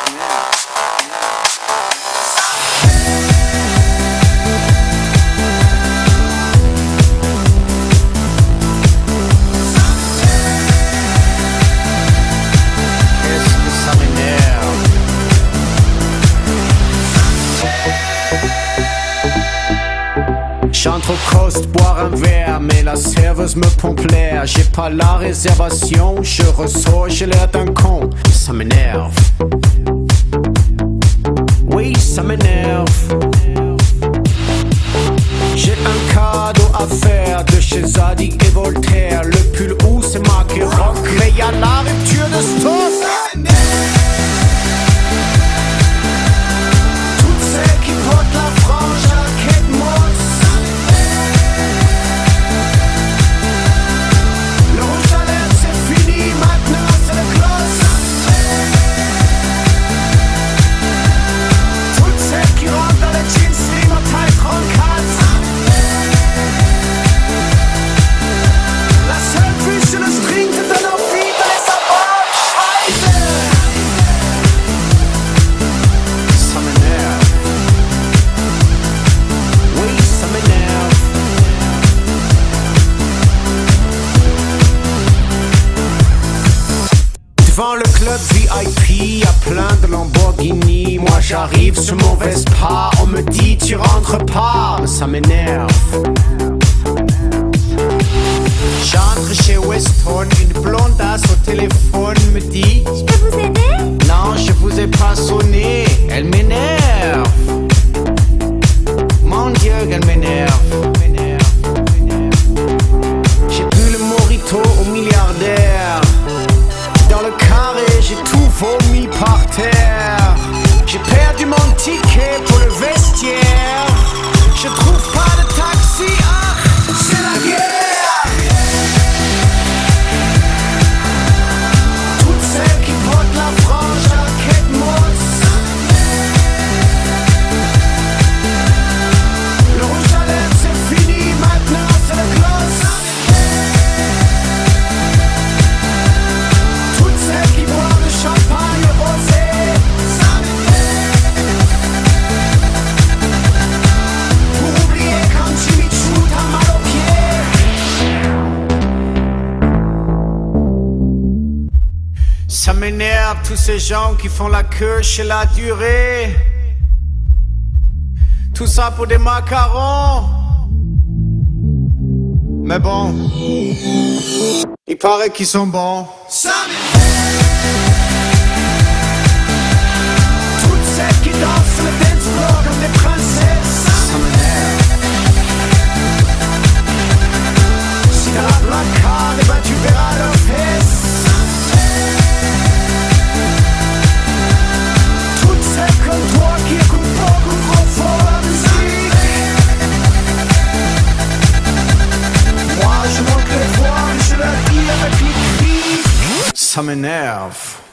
J'entre au cost boire un verre, mais la serveuse me pompe l'air. J'ai pas la réservation, je ressors, j'ai l'air d'un con. Ça m'énerve. Oui, ça m'énerve. J'ai un cadeau à faire de chez Zadig et Voltaire. Le pull où c'est marqué rock, mais y'a la rupture de stock. Toutes celles qui portent la frange à la quête mosse. Le rouge à lèvres c'est fini, maintenant c'est le gloss. Toutes celles qui rentrent dans les jeans slim en taille 34. La seule vue sur le string te donne envie de les savoir. Scheiße. Ça m'énerve. Oui, ça m'énerve. Devant le club VIP, y'a plein de Lamborghini. Moi j'arrive sur mon Vespa, on me dit tu rentres pas. Ça m'énerve. J'entre chez Weston, une blondasse au téléphone me dit: Je peux vous aider? non, je vous ai pas sonné. Elle m'énerve. Mon Dieu, qu'elle m'énerve. J'ai bu le mojito au milliardaire. Dans le carré, j'ai tout vomi par terre. J'ai perdu mon ticket pour le vestiaire. Je trouve pas de taxi, ah, c'est la guerre. Toutes celles qui portent la frange à la quête mosse. Le rouge à lèvres c'est fini, maintenant c'est le gloss. Toutes celles qui boivent le champagne rosé. Pour oublier quand Jimmy Choo t'a mal aux pieds. Ça m'énerve tous ces gens qui font la queue chez la durée. Tout ça pour des macarons. Mais bon, il paraît qu'ils sont bons. Ça toutes celles qui dansent sur le dance floor comme des princesses. Ça m'énerve. Si t'as la black card, eh ben tu verras leurs fesses. Toutes celles comme toi qui écoutent beaucoup trop fort la musique. Moi je monte les voix et je leur dis avec les cris. Ça m'énerve.